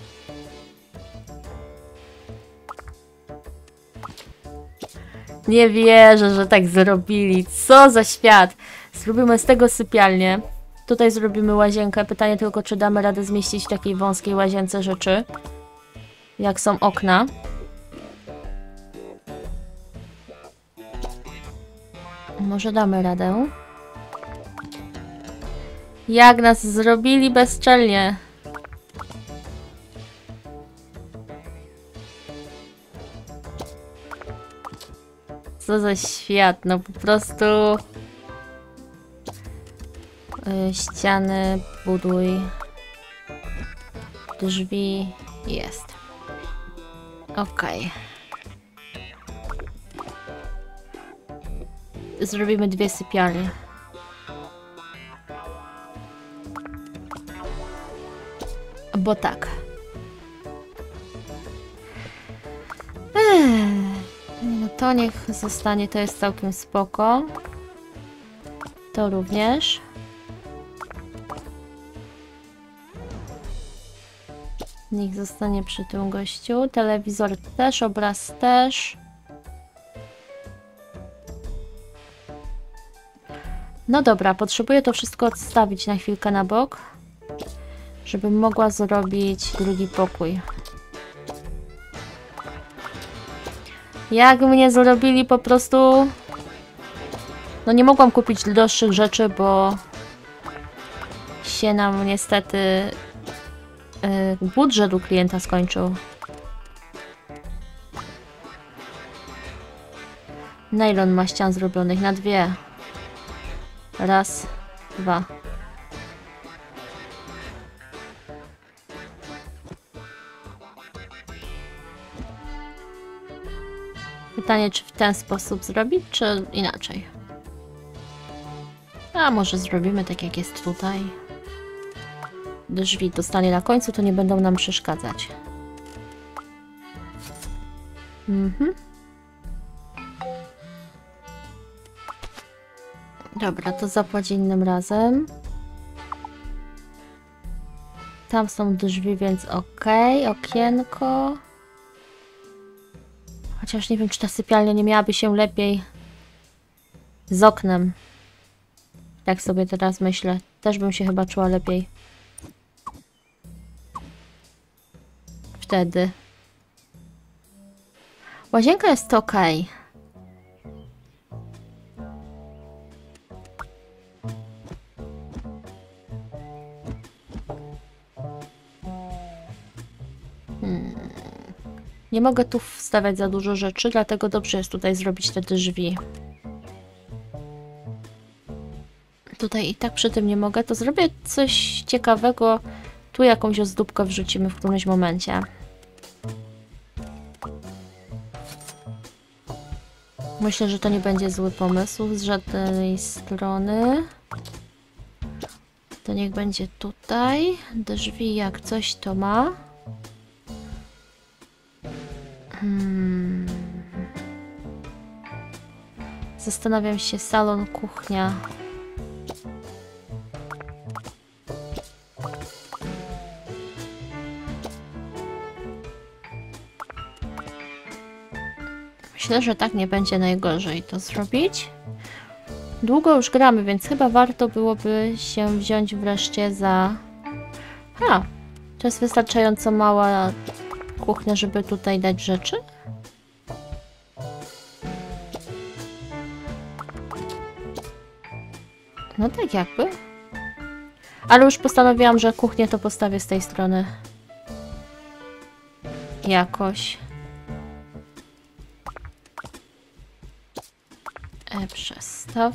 Nie wierzę, że tak zrobili. Co za świat! Zrobimy z tego sypialnię. Tutaj zrobimy łazienkę. Pytanie tylko, czy damy radę zmieścić w takiej wąskiej łazience rzeczy. Jak są okna. Może damy radę. Jak nas zrobili bezczelnie. Co za świat, no po prostu... Ściany, buduj. Drzwi. Jest. Okej. Zrobimy 2 sypialnie. Bo tak. No To niech zostanie, to jest całkiem spoko. To również. Niech zostanie przy tym gościu. Telewizor też, obraz też. No dobra, potrzebuję to wszystko odstawić na chwilkę na bok, żebym mogła zrobić drugi pokój. Jak mnie zrobili po prostu... No nie mogłam kupić droższych rzeczy, bo się nam niestety budżet u klienta skończył. Na ile on ma ścian zrobionych? Na 2. Raz, 2. Pytanie, czy w ten sposób zrobić, czy inaczej? A może zrobimy tak, jak jest tutaj. Drzwi dostanie na końcu, to nie będą nam przeszkadzać. Dobra, to zapłać innym razem. Tam są drzwi, więc okej. Okienko. Chociaż nie wiem, czy ta sypialnia nie miałaby się lepiej z oknem. Tak sobie teraz myślę. Też bym się chyba czuła lepiej. Wtedy. Łazienka jest okej. Nie mogę tu wstawiać za dużo rzeczy, dlatego dobrze jest tutaj zrobić te drzwi. Tutaj i tak przy tym nie mogę, to zrobię coś ciekawego. Tu jakąś ozdóbkę wrzucimy w którymś momencie. Myślę, że to nie będzie zły pomysł z żadnej strony. To niech będzie tutaj. Drzwi jak coś to ma. Zastanawiam się, salon, kuchnia. Myślę, że tak nie będzie najgorzej to zrobić. Długo już gramy, więc chyba warto byłoby się wziąć wreszcie za... To jest wystarczająco mała kuchnia, żeby tutaj dać rzeczy? No tak jakby. Ale już postanowiłam, że kuchnię to postawię z tej strony. Jakoś. Przestaw.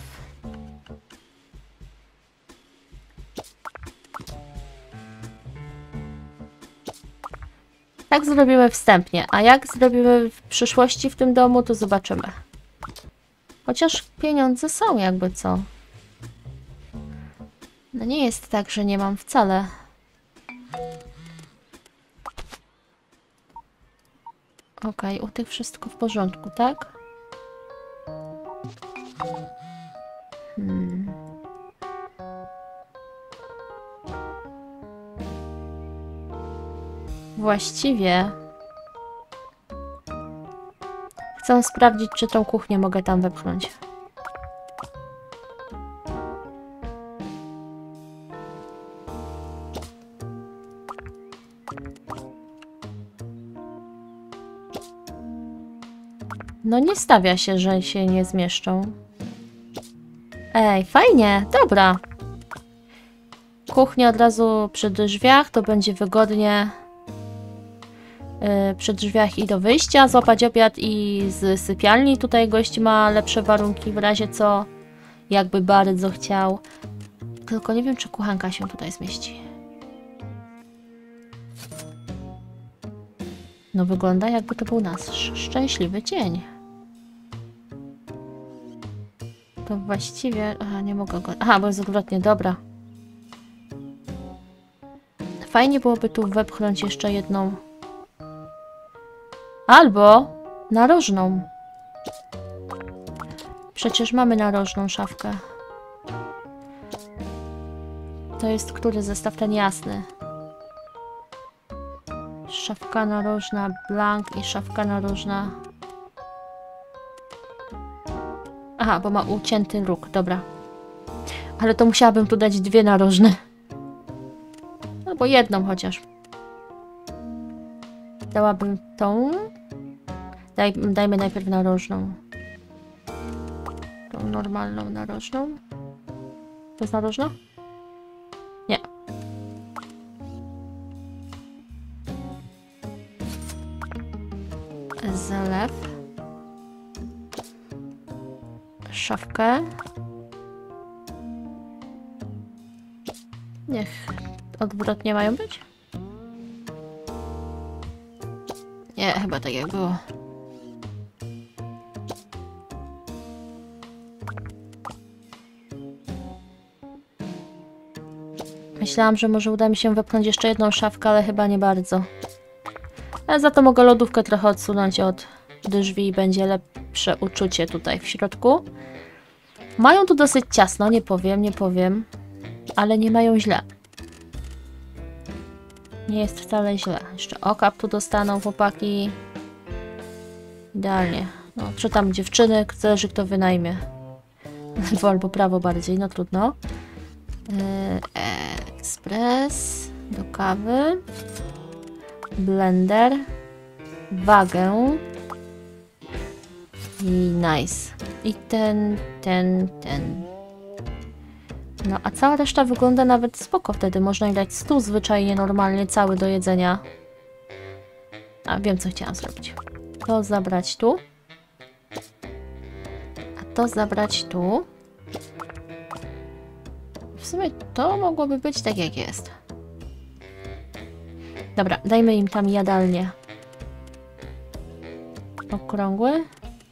Tak zrobimy wstępnie, a jak zrobimy w przyszłości w tym domu, to zobaczymy. Chociaż pieniądze są jakby co. No nie jest tak, że nie mam wcale. Okej, u tych wszystko w porządku, tak? Właściwie chcę sprawdzić, czy tą kuchnię mogę tam wepchnąć. No nie stawia się, że się nie zmieszczą. Ej, fajnie, dobra. Kuchnia od razu przy drzwiach, to będzie wygodnie przy drzwiach i do wyjścia, złapać obiad i z sypialni. Tutaj gość ma lepsze warunki w razie co, jakby bardzo chciał. Tylko nie wiem, czy kuchenka się tutaj zmieści. No wygląda, jakby to był nasz szczęśliwy dzień. To właściwie... Aha, nie mogę go... Aha, bo jest odwrotnie, dobra. Fajnie byłoby tu wepchnąć jeszcze jedną... Albo narożną. Przecież mamy narożną szafkę. To jest który zestaw? Ten jasny. Szafka narożna blank i szafka narożna... Aha, bo ma ucięty róg, dobra. Ale to musiałabym tu dać dwie narożne. Albo jedną chociaż. Dałabym tą. Dajmy najpierw narożną. Tą normalną narożną. To jest narożna? Nie. Zalew. Szafkę. Niech odwrotnie mają być. Nie, chyba tak jak było. Myślałam, że może uda mi się wepchnąć jeszcze jedną szafkę, ale chyba nie bardzo. Ale za to mogę lodówkę trochę odsunąć od drzwi i będzie lepsze uczucie tutaj w środku. Mają tu dosyć ciasno, nie powiem. Ale nie mają źle. Nie jest wcale źle. Jeszcze okap tu dostaną chłopaki. Idealnie. No, czy tam dziewczyny, zależy kto wynajmie. Lewo albo prawo bardziej, no trudno. Ekspres do kawy. Blender. Wagę. I nice. I ten. No, a cała reszta wygląda nawet spoko wtedy. Można im dać stół zwyczajnie, normalnie, cały do jedzenia. A, wiem co chciałam zrobić. To zabrać tu. A to zabrać tu. W sumie to mogłoby być tak jak jest. Dobra, dajmy im tam jadalnię. Okrągły.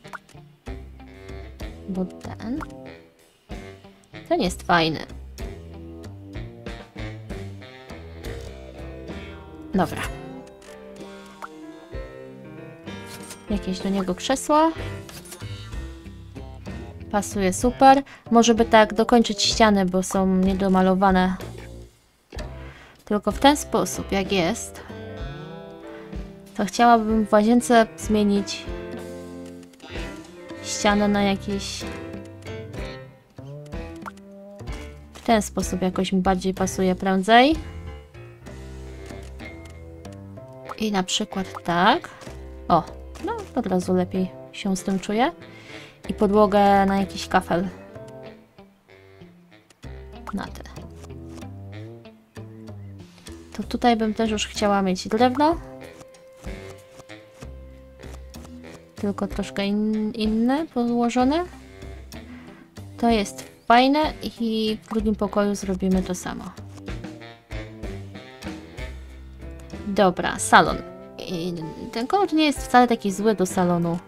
Bo ten jest fajny. Dobra. Jakieś do niego krzesła. Pasuje super. Może by tak dokończyć ściany, bo są niedomalowane. Tylko w ten sposób, jak jest, to chciałabym w łazience zmienić ścianę na jakiś... W ten sposób jakoś mi bardziej pasuje prędzej. I na przykład tak. O, no od razu lepiej się z tym czuję. I podłogę na jakiś kafel. Na tyle. To tutaj bym też już chciała mieć drewno. Tylko troszkę inne położone. To jest fajne i w drugim pokoju zrobimy to samo. Dobra, salon. I ten kolor nie jest wcale taki zły do salonu.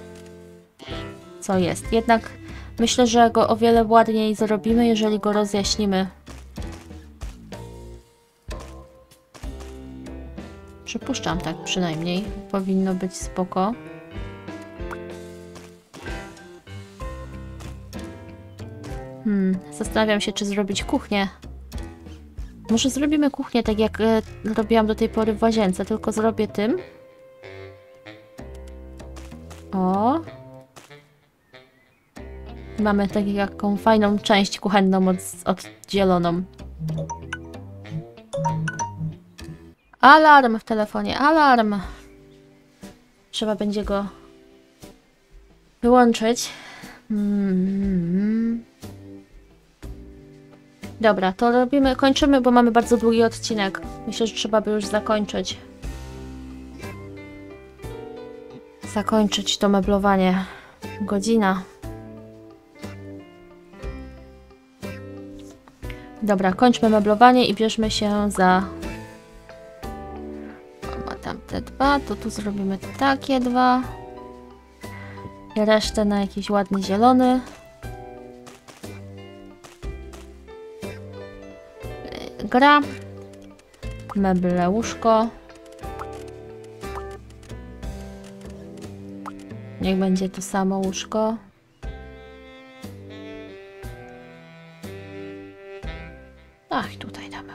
Co jest? Jednak myślę, że go o wiele ładniej zrobimy, jeżeli go rozjaśnimy. Przypuszczam tak przynajmniej. Powinno być spoko. Zastanawiam się, czy zrobić kuchnię. Może zrobimy kuchnię tak jak robiłam do tej pory w łazience, tylko zrobię tym. O. Mamy taką fajną część kuchenną oddzieloną. Alarm w telefonie, alarm! Trzeba będzie go wyłączyć. Dobra, to robimy, kończymy, bo mamy bardzo długi odcinek. Myślę, że trzeba by już zakończyć. Zakończyć to meblowanie. Godzina. Dobra, kończmy meblowanie i bierzmy się za... O, ma tam te dwa, to tu zrobimy takie dwa. I resztę na jakiś ładny zielony. Gra. Meble, łóżko. Niech będzie to samo łóżko. Ach, tutaj damy.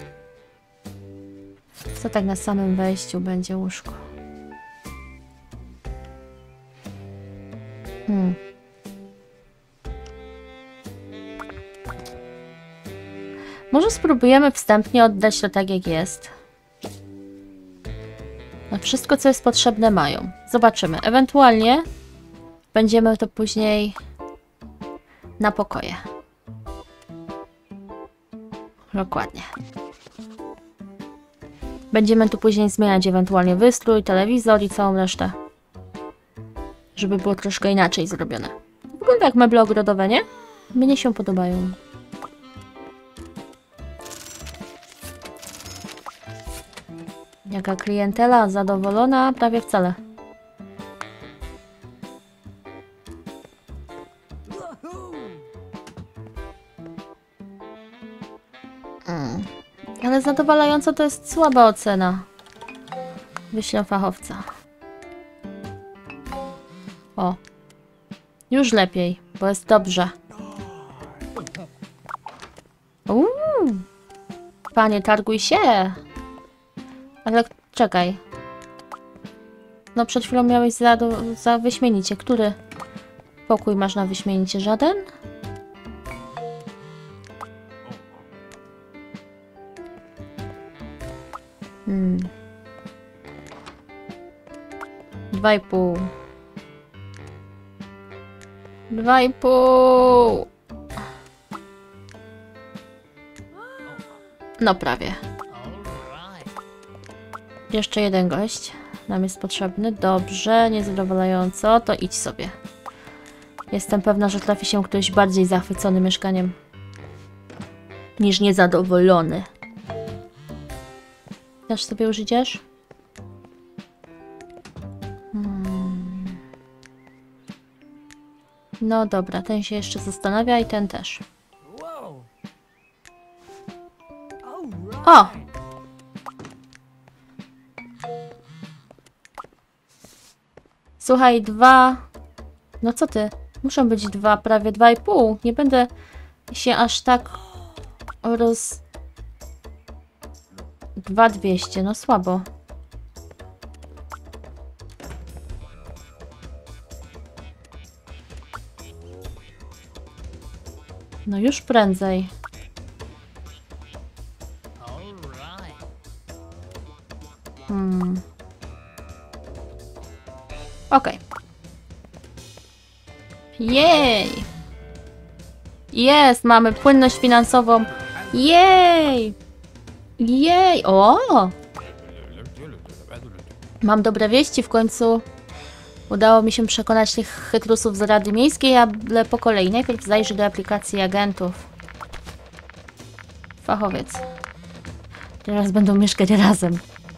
Co tak na samym wejściu będzie łóżko? Może spróbujemy wstępnie oddać to tak jak jest. No wszystko co jest potrzebne mają. Zobaczymy. Ewentualnie będziemy to później na pokoje. Dokładnie. Będziemy tu później zmieniać ewentualnie wystrój, telewizor i całą resztę. Żeby było troszkę inaczej zrobione. Wygląda jak meble ogrodowe, nie? Mnie się podobają. Jaka klientela zadowolona? Prawie wcale. Ale zadowalająco to jest słaba ocena. Wyślę fachowca. O. Już lepiej, bo jest dobrze. Panie, targuj się. Ale czekaj. No przed chwilą miałeś za wyśmienicie. Który pokój masz na wyśmienicie? Żaden? Dwa i pół. 2,5. No prawie. Jeszcze jeden gość nam jest potrzebny. Dobrze, niezadowalająco. To idź sobie. Jestem pewna, że trafi się ktoś bardziej zachwycony mieszkaniem niż niezadowolony. Też sobie już idziesz? No dobra, ten się jeszcze zastanawia i ten też. O! Słuchaj, 2... No co ty? Muszą być 2, prawie 2,5. Nie będę się aż tak 2,200, no słabo. No już prędzej. Okej. Jej! Jest! Mamy płynność finansową. Jej! Jej! O! Mam dobre wieści w końcu. Udało mi się przekonać tych chytrusów z Rady Miejskiej, ale po kolei. Najpierw zajrzę do aplikacji agentów. Fachowiec. Teraz będą mieszkać razem.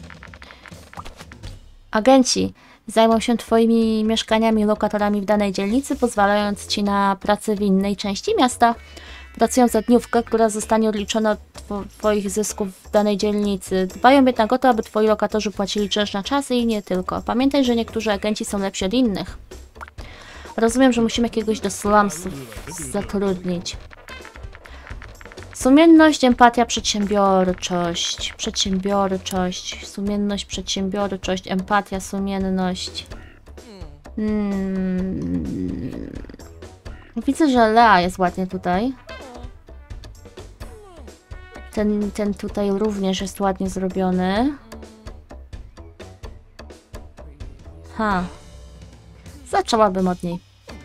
Agenci zajmą się twoimi mieszkaniami, lokatorami w danej dzielnicy, pozwalając ci na pracę w innej części miasta. Pracują za dniówkę, która zostanie odliczona od twoich zysków w danej dzielnicy. Dbają jednak o to, aby twoi lokatorzy płacili czynsz na czas i nie tylko. Pamiętaj, że niektórzy agenci są lepsi od innych. Rozumiem, że musimy jakiegoś do slumsów zatrudnić. Sumienność, empatia, przedsiębiorczość. Przedsiębiorczość. Sumienność, przedsiębiorczość, empatia, sumienność. Widzę, że Lea jest ładnie tutaj. Ten tutaj również jest ładnie zrobiony. Zaczęłabym od niej.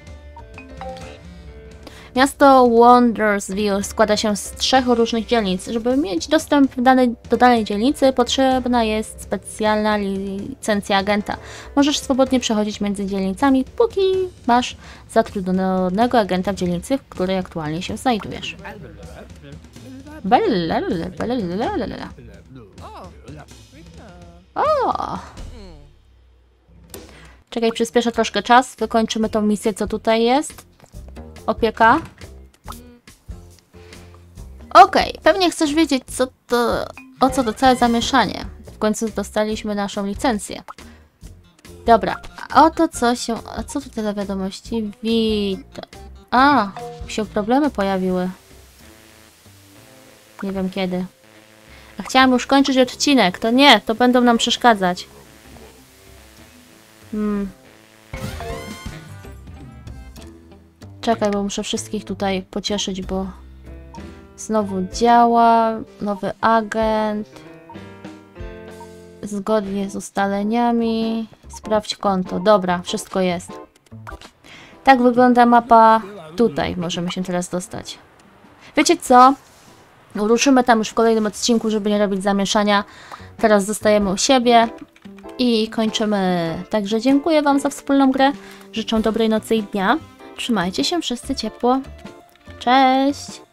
Miasto Wondersville składa się z 3 różnych dzielnic. Żeby mieć dostęp do danej dzielnicy, potrzebna jest specjalna licencja agenta. Możesz swobodnie przechodzić między dzielnicami, póki masz zatrudnionego agenta w dzielnicy, w której aktualnie się znajdujesz. O! Czekaj, przyspieszę troszkę czas. Wykończymy tą misję, co tutaj jest. Opieka. Okej, pewnie chcesz wiedzieć, o co to całe zamieszanie. W końcu dostaliśmy naszą licencję. Dobra, A oto co się... A co tutaj za wiadomości? A, się problemy pojawiły. Nie wiem kiedy. A chciałam już kończyć odcinek. To nie, to będą nam przeszkadzać. Czekaj, bo muszę wszystkich tutaj pocieszyć, bo... Znowu działa. Nowy agent. Zgodnie z ustaleniami. Sprawdź konto. Dobra, wszystko jest. Tak wygląda mapa. Tutaj możemy się teraz dostać. Wiecie co? Ruszymy tam już w kolejnym odcinku, żeby nie robić zamieszania. Teraz zostajemy u siebie i kończymy. Także dziękuję Wam za wspólną grę. Życzę dobrej nocy i dnia. Trzymajcie się wszyscy ciepło. Cześć!